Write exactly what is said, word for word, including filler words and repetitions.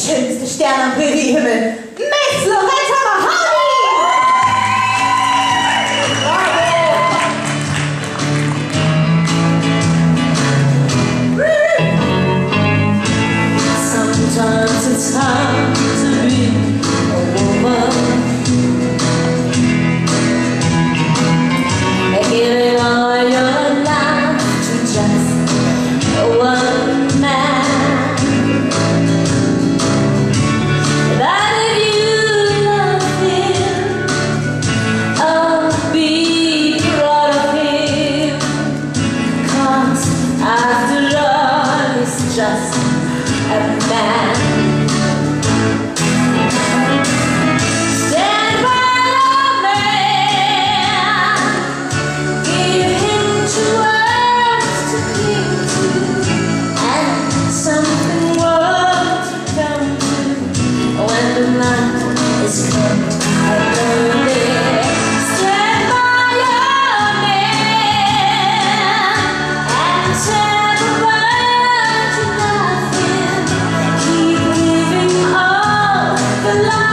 schönste Stern am Präriehimmel, Miss Loretta.w Sometimes it's hard to be a woman, giving all your life to just one man. But if you love him, oh, be proud of him, 'cause after all, he's just a man. Stand by your man, give him two words to cling to, and something worth to come to when the night is come and lonely. Stand by your man and tell the world you love him. Keep living all the life